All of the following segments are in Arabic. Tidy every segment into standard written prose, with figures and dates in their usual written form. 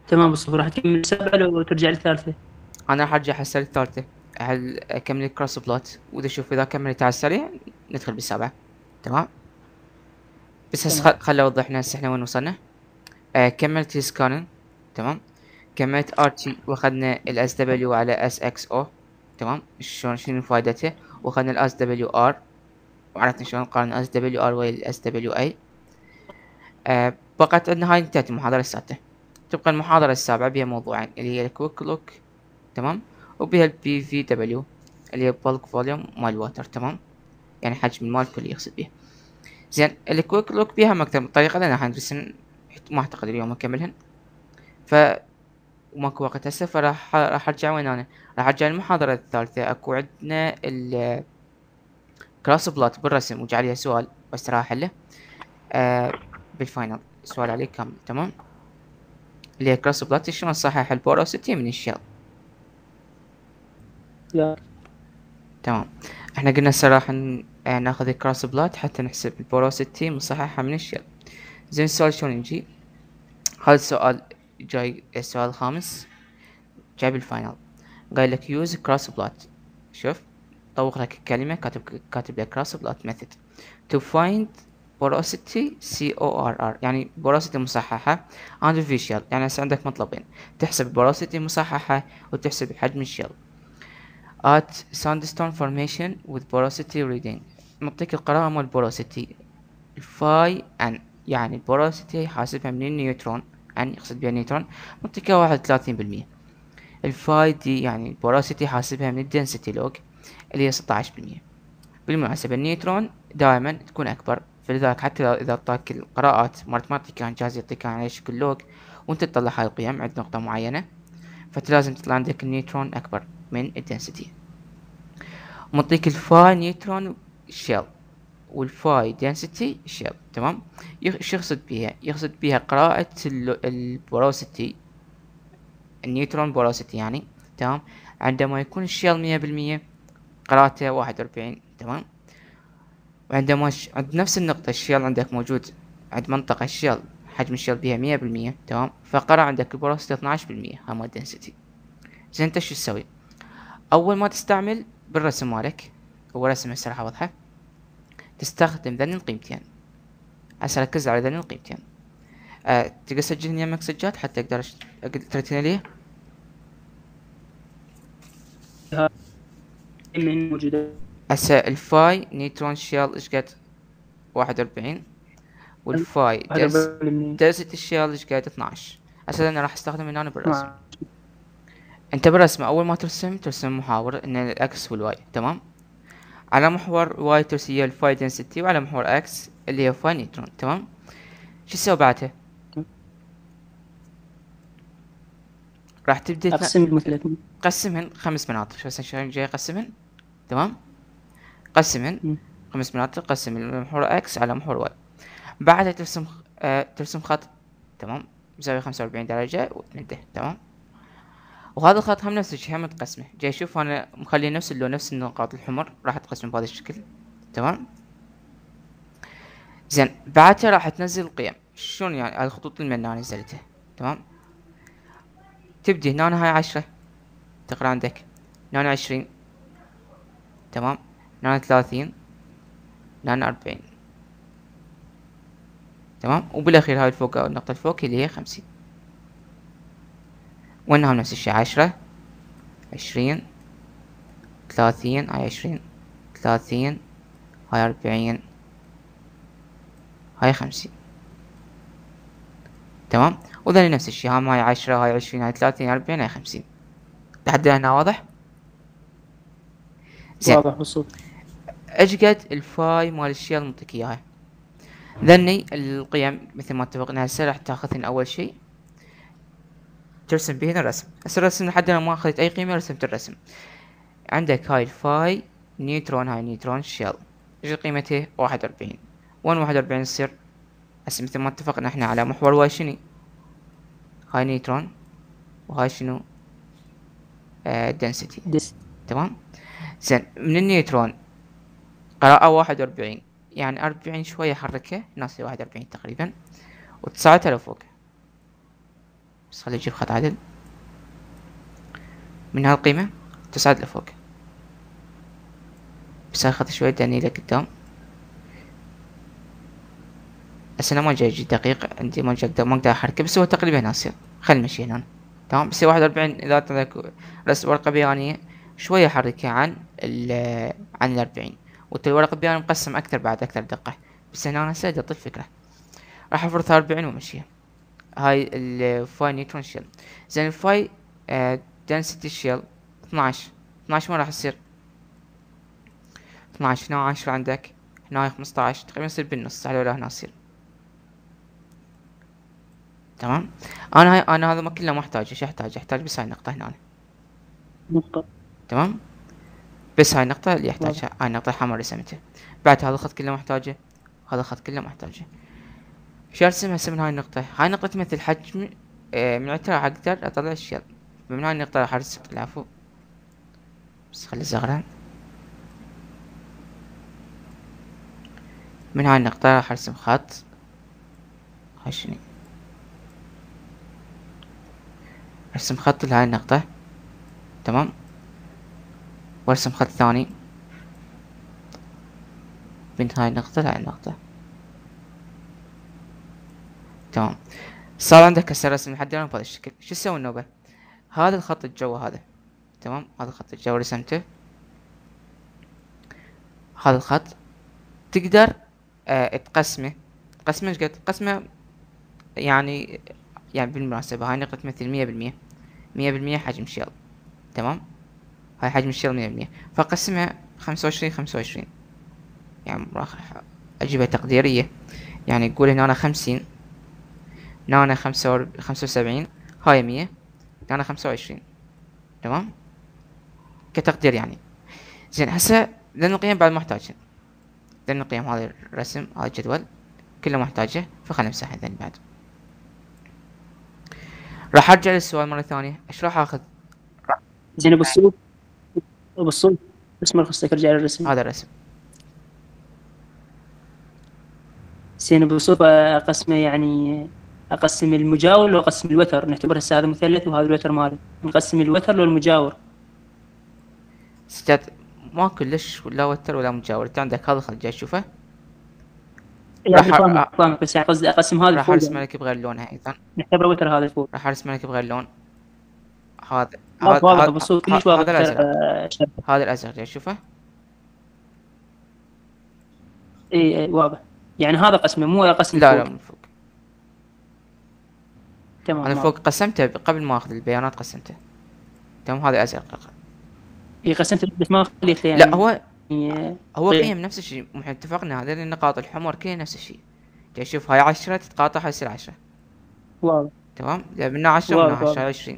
تمام بالصفر راح تكمل السابعة لو ترجع للثالثة. انا راح ارجع هسه للثالثة. هل اكمل الكروس بلوت واذا اشوف اذا كملت على السريع ندخل بالسابعة. تمام. بس هسه تمام. خل اوضح هسه احنا وين وصلنا. كملت سكانن. تمام. كملت ارتي واخذنا الاس دبليو على اس اكس او. تمام. شلون شنو فائدته. واخذنا الاس دبليو ار وعرفنا شلون نقارن اس دبليو ار ويا الاس دبليو اي. بقت عندنا هاي انتهت المحاضرة السادسة. تبقى المحاضرة السابعة بها موضوعين اللي هي الكويك لوك. تمام. وبها البي في دبليو اللي هي bulk فوليوم مال الواتر. تمام. يعني حجم المال كله يقصد به. زين الكويك لوك بها اكثر من طريقة لان حندرسن ما اعتقد اليوم اكملهن. ف وماكو وقت هسه راح ارجع وين انا. راح ارجع المحاضرة الثالثة اكو عندنا الكلاس بلوت بالرسم وجعل عليها سؤال بس راح احله. بالفاينل سؤال عليه كامل. تمام. اللي هي كلاس بلوت شلون نصحح البوروسيتي من الشيل. لا. تمام. احنا قلنا هسه راح ناخذ الكروس بلوت حتى نحسب البوروسيتي ونصححها من الشيل. زين السؤال شلون يجي. هذا السؤال جاي السؤال الخامس جاي بالفاينل. قايل لك يوز كروس بلوت. شوف طوق لك الكلمة كاتب لك كروس بلوت ميثود to find porosity CORR يعني porosity مصححة and visual يعني هسه عندك مطلبين تحسب porosity مصححة وتحسب حجم الشيل at sandstone formation with porosity reading. نعطيك القراءة مال porosity الفاي ان يعني porosity حاسبها من النيوترون ان يقصد بها النيوترون نعطيكها 31%. الفاي دي يعني porosity حاسبها من الدنسيتي لوج اللي هي 16%. بالمناسبة النيوترون دائما تكون أكبر فلذلك حتى إذا أعطاك القراءات مرات ما يعطيك جاهز يعطيك على شكل لوج وأنت تطلع هاي القيم عند نقطة معينة فلازم تطلع عندك النيوترون أكبر من الدنسيتي. ومعطيك الفاي نيوترون شيل والفاي دنسيتي شيل. تمام. شو يقصد بيها. يقصد بيها قراءة البوروسيتي النيوترون بوروسيتي يعني. تمام. عندما يكون الشيل 100% قراءته 41. تمام. وعندما عند نفس النقطة الشيل عندك موجود عند منطقة الشيل حجم الشيل بيها 100%. تمام. فقرأ عندك البوروسيتي 12% هاي مال density. زين انت شو تسوي. اول ما تستعمل بالرسم مالك هو رسم هسه راح اوضحه تستخدم ذني القيمتين. هسه ركز على ذني القيمتين. تقدر تسجل يمك سجات حتى اقدر ترتين ليه. هاي من موجودة. هسه الفاي نيوترون شيل ايش قد 41 والفاي هذا بالمية. دنسيتي الشيل ايش قد 12. هسه انا راح استخدم هنا بالرسم. 12. انت بالرسم اول ما ترسم محاور ان الاكس والواي. تمام. على محور واي ترسم هي الفاي دنسيتي وعلى محور اكس اللي هي فاي نيوترون. تمام. شو تسوي بعدها. راح تبدي أقسم المثلث. قسمهن 5 مناطق. شو هسه جاي اقسمهن. تمام. قسمهن 5 مناطق. قسم المحور اكس على محور واي. بعدها ترسم ترسم خط. تمام. بزاوية 45 درجة وتمده. تمام. وهذا الخط هم نفس الشي هم متقسمه. جاي شوف انا مخلي نفس اللون نفس النقاط الحمر راح تقسم بهذا الشكل. تمام. زين بعدها راح تنزل القيم. شلون يعني هاي الخطوط اللي انا نزلتها. تمام. تبدي هنا هاي 10 تقرا عندك هنا 20. تمام. هنا 30 هنا 40. تمام. وبالاخير هاي الفوق النقطة الفوق اللي هي 50. وانهم نفس الشي 10 20 30 هاي 20 30 هاي 40 هاي 50. تمام. وذني نفس الشي هاي 10 هاي 20 هاي 30 هاي 40 هاي 50. لحد هنا واضح. زين واضح بالصوت. ايش قد الفاي مال الشيء المنطقي اياها. ذني القيم مثل ما اتفقنا هسه راح تاخذهن اول شي ترسم بهن الرسم. هسه الرسم لحد انا ما اخذت اي قيمة رسمت الرسم. عندك هاي الفاي نيوترون هاي نيوترون شيل ايش قيمته 41. وين 41 تصير. هسه مثل ما اتفقنا احنا على محور واي شنو هاي نيوترون وهاي شنو density. دس. تمام. زين من النيوترون قراءة 41 يعني 40 شوية حركة ناصية 41 تقريبا وتسعتها لفوق بس خلي اجيب خط عدل من هالقيمة تصعد لفوق. بس هالخط شوي داني لقدام. بس انا ما جاي دقيق عندي، ما اقدر احركه، بس هو تقريبا هنا يصير. خل نمشي هنا. تمام. بس 41 اذا طلعت رسم ورقة بيانية شوية احركها عن 40. والورقة البيانية مقسم اكثر بعد اكثر دقة. بس هنا انا سادت الفكرة. راح افرض 40 وامشيها. هاي الفاي نيوترون شيل. زين الفاي دنسيتي شيل 12. 12 وين راح يصير؟ 12 هنا 10 عندك، هنا 15 تقريبا يصير بالنص على ولا هنا يصير. تمام. انا هذا ما كله ما احتاجه. ايش احتاج بس هاي النقطة هنا. نقطة. تمام. بس هاي النقطة اللي يحتاجها، واضح. هاي النقطة الحمراء رسمتها. بعد هذا الخط كله محتاجه، هذا الخط كله محتاجه. شو ارسم هسه من هاي النقطة؟ هاي النقطة تمثل حجم من عندها راح اقدر اطلع الشيل. من هاي النقطة راح ارسم العفو. بس خلي صغرا. من هاي النقطة راح ارسم خط. هاي شنو؟ ارسم خط لهاي النقطة. تمام. وارسم خط ثاني من هاي النقطة لهاي النقطة. تمام. صار عندك هسه رسم لحد الان بهذا الشكل. شو تسوي النوبة؟ هذا الخط الجو هذا. تمام. هذا الخط الجو رسمته. هذا الخط تقدر تقسمه. تقسمه ايش قد؟ تقسمه يعني بالمناسبة هاي نقطة تمثل 100%. 100% حجم شيل. تمام. هاي حجم الشيل 100%. فقسمها 25 يعني راح اجيبها تقديرية. يعني نقول هنا 50، هنا 75، هاي 100، هنا 25. تمام. كتقدير يعني. زين هسه لأن القيم بعد محتاجين، لأن القيم هذا الرسم هذا الجدول كله محتاجه، فخلنا نمسحه ذن بعد. راح ارجع للسؤال مرة ثانية. ايش راح اخذ؟ زين بالصوت بس ما رخصتك ارجع للرسم. هذا الرسم. زين بالصوت اقسمه يعني اقسم المجاور واقسم الوتر، نعتبر هسه هذا مثلث وهذا الوتر ماله، نقسم الوتر والمجاور. سجاد ما كلش لا وتر ولا مجاور. انت عندك هذا الخط جاي تشوفه. يعني فاهمك بس يعني قصدي اقسم هذا راح الفوق ارسم يعني لك بغير لون ايضا. نعتبره وتر هذا الفوق. راح ارسم لك بغير لون. هذا واضح بالصوت كلش واضح. هذا الازرق. هذا الازرق جاي تشوفه. اي واضح. يعني هذا قسمه مو قسم لا الفوق. من فوق. تمام انا فوق قسمته قبل ما اخذ البيانات قسمته. تمام. هذا ازرق. اي قسمت بس ما خليت يعني. لا هو طيب. قيم نفس الشيء. احنا اتفقنا هذين النقاط الحمر كلها نفس الشيء. جاي شوف هاي 10 تتقاطع هاي يصير 10. واضح. تمام. منها 10 واضح. ومنها 10 هاي 20.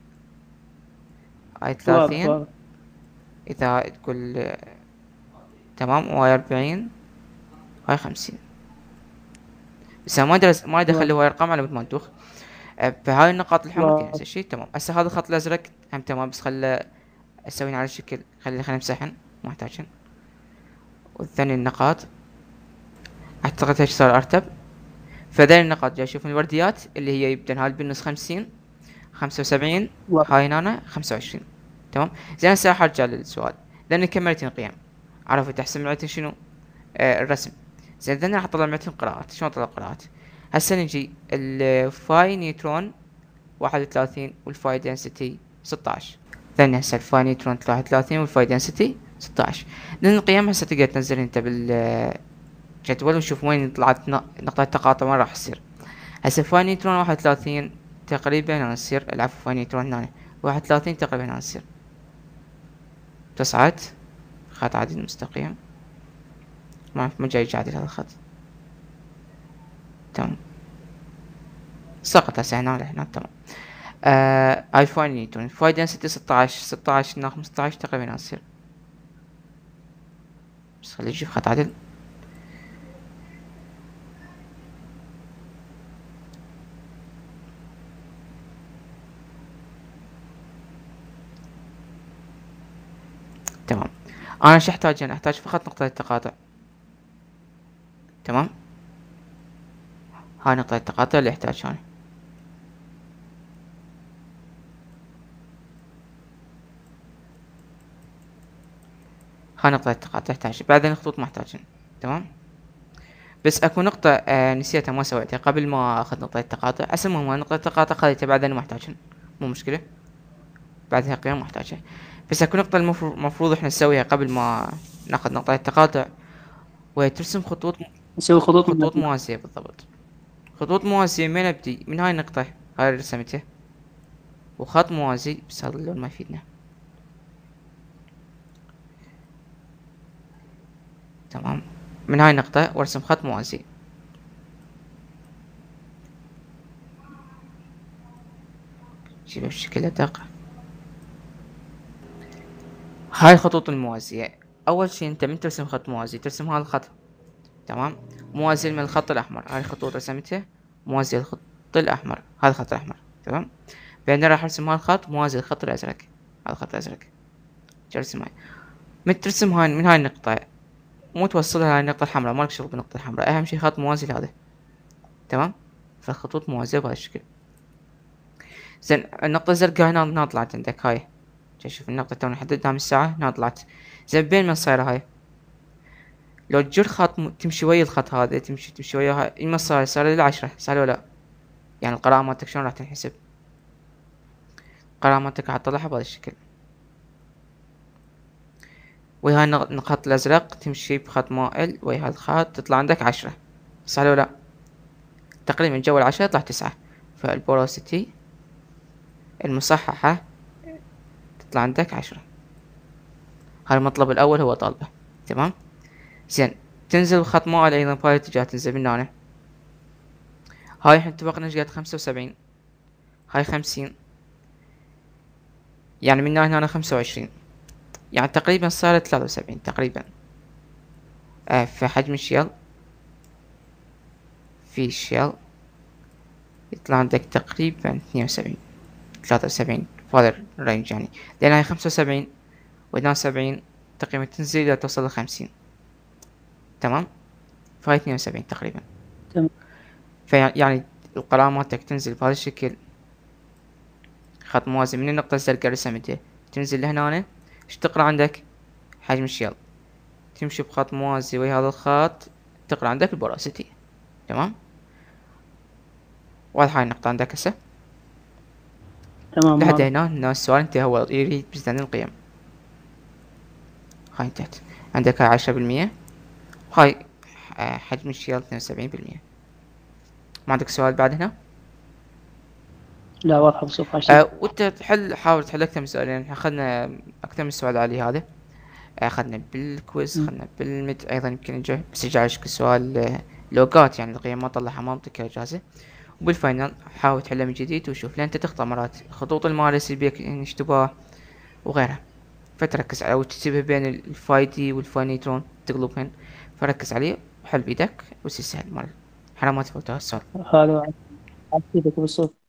هاي واضح 30 اذا تقول. تمام. وهاي 40 هاي 50. بس أنا ما ادخل هو ارقام على ما ندوخ. فهاي النقاط الحمر كلها نفس الشيء. تمام. هسه هذا الخط الازرق هم تمام. بس خله اسوينا على الشكل. خلينا نمسحن ما احتاجن. والثاني النقاط اعتقد هيك صار ارتب. فذين النقاط جاي اشوف الورديات اللي هي يبدأ هاي بالنص 50، 75، هاي هنا 25. تمام. زين هسه راح ارجع للسؤال لاني كملت القيم. عرفت احسن معتن شنو؟ الرسم. زين ذن راح اطلع معتن قراءات. شلون اطلع قراءات؟ هسه نجي الفاي نيوترون 31 والفاي دنسيتي 16. ذن هسه الفاي نيوترون 33 والفاي دنسيتي 16. لان القيم هسه تقدر تنزل انت بالجدول وشوف وين طلعت نقطة التقاطع وين راح تصير. هسه فاي نيوترون 31 تقريبا هنا تصير. العفو فاي نيوترون هنا 31 تقريبا هنا تصير. تصعد خط عادي مستقيم. ما جاي عادل هذا الخط. تمام. سقط هسه هنا لهنا. تمام. هاي فاي نيوترون فاي دنسيتي 16 هنا 15 تقريبا هنا تصير. بس خلي نشوف خط عدل. تمام. انا ايش احتاج؟ انا احتاج فقط نقطة التقاطع. تمام. هاي نقطة التقاطع اللي احتاجها. هاي نقطة التقاطع تحتاج، بعدين الخطوط ما يحتاجن. تمام. بس اكو نقطة نسيتها ما سويتها قبل ما اخذ نقطة التقاطع، اسمهم نقطة التقاطع خذيتها بعدين ما احتاجن، مو مشكلة، بعدها قيم ما احتاجها. بس اكو نقطة المفروض احنا نسويها قبل ما ناخذ نقطة التقاطع، وهي ترسم نسوي خطوط خطوط موازية. موازية بالضبط. خطوط موازية من ابدي من هاي النقطة، هاي اللي رسمتها، وخط موازي بس هذا اللون ما يفيدنا. تمام. من هاي النقطة وارسم خط موازي. جيبه بشكل أدق. هاي الخطوط الموازية، أول شي أنت من ترسم خط موازي ترسم هذا الخط، تمام، موازي من الخط الأحمر. هاي الخطوط رسمتها موازي للخط الأحمر، هذا الخط الأحمر، تمام. بعدين راح أرسم هذا الخط موازي للخط الأزرق، هذا الخط الأزرق. ترسم هاي من ترسم هاي من هاي النقطة مو توصلها لهاي النقطة الحمراء، مالك شغل بالنقطة الحمراء، أهم شي خط موازي لهذا، تمام. فالخطوط موازية بهذا الشكل. زين النقطة الزرقاء هنا طلعت عندك هاي، شوف النقطة تو نحددها من الساعة هنا طلعت. زين بين ما صايرة هاي، لو تجر خط تمشي ويا الخط هذا، تمشي ويا هاي ما صار للعشرة، صار ولا؟ يعني القراءة مالتك شلون راح تنحسب؟ القراءة مالتك راح تطلعها بهذا الشكل، ويا هاي الخط الأزرق تمشي بخط مائل ويا هذا الخط تطلع عندك 10، صح ولا؟ تقريبا جو 10 يطلع 9. فالبوروسيتي المصححة تطلع عندك 10. هذا المطلب الأول هو طالبه، تمام. زين تنزل بخط مائل أيضا بهاي الاتجاه، تنزل من هنا. هاي احنا اتفقنا ايش قد 75، هاي 50، يعني من هنا 25، يعني تقريبا صارت 73 تقريبا. في حجم الشيل، في الشيل يطلع عندك تقريبا 72 73 في هذا الرينج، يعني لأن هاي 75 وهنا 70 تقريبا تنزل إلى توصل ل50، تمام. فهاي 72 تقريبا. تمام. يعني القراءة مالتك تنزل بهذا الشكل، خط موازي من النقطة الزرقاء رسمتها تنزل لهنا. ايش تقرأ عندك؟ حجم الشيل، تمشي بخط موازي ويا هذا الخط تقرأ عندك البورosity، تمام. واضحة هاي النقطة عندك هسه؟ تمام. لحد هنا السؤال انتهى، هو يريد بس القيم. هاي انتهت عندك، هاي 10%، هاي حجم الشيل 72%. ما عندك سؤال بعد هنا؟ لا واضحة بصوت عشان. وانت حاول تحل اكثر من سؤال، يعني اخذنا اكثر من سؤال عليه هذا. اخذنا بالكويز، اخذنا بالمد ايضا يمكن نجح، بس يجعلك سؤال لوقات، يعني القيم ما طلعها ما بتك اجازة. وبالفاينل حاول تحلها من جديد وشوف، لان انت تخطأ مرات خطوط المارس بيك اشتباه وغيرها، فتركز على وتسيبها بين الفايدي والفاينيترون تقلبهن، فركز عليه وحل بيدك وسهل مال، حرام ما تفوت السؤال. هذا عكسيتك بالصوت.